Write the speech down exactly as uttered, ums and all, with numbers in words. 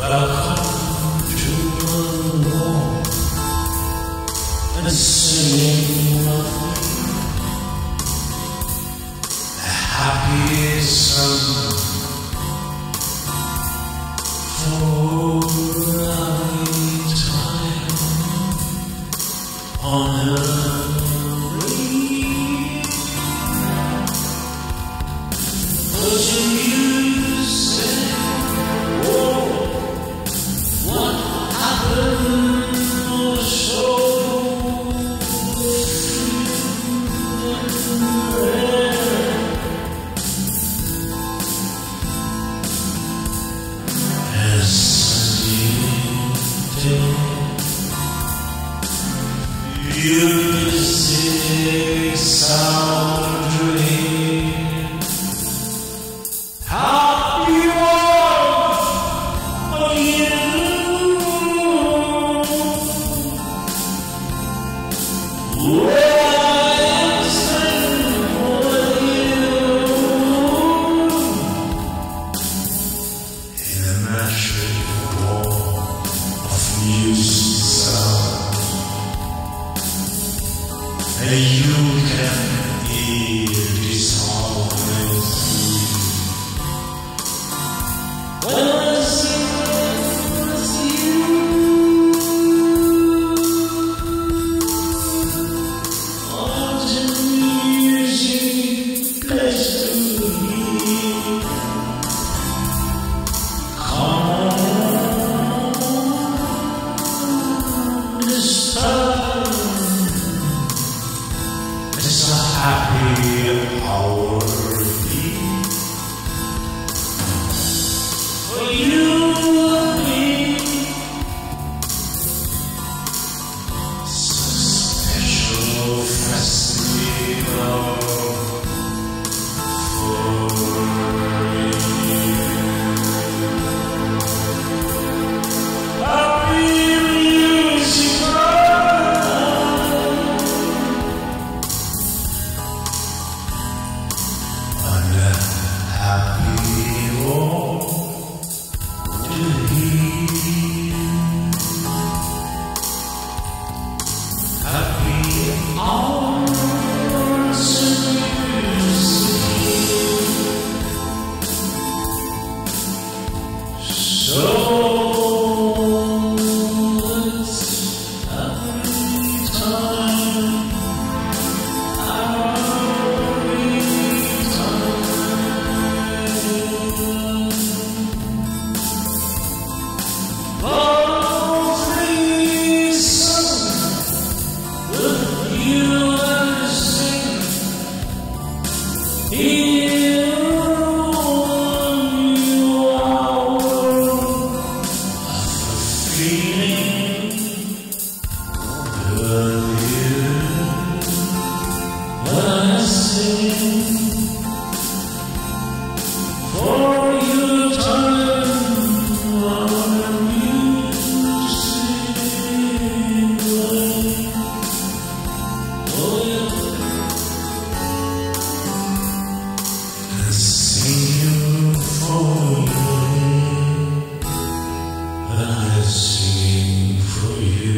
I'll come to alone and sing of the happiest song for a lifetime on earth. Music sound dream, happy one for you. Where I am standing for you in a magic wall of music sound. And you can hear this harmony when I sing with you. All the music plays to me. Come on, this time. It's a happy hour for you and me. It's a special festival for you. Happy music night. Happy all to hear, happy hours of music. So let's every time, every sing for you.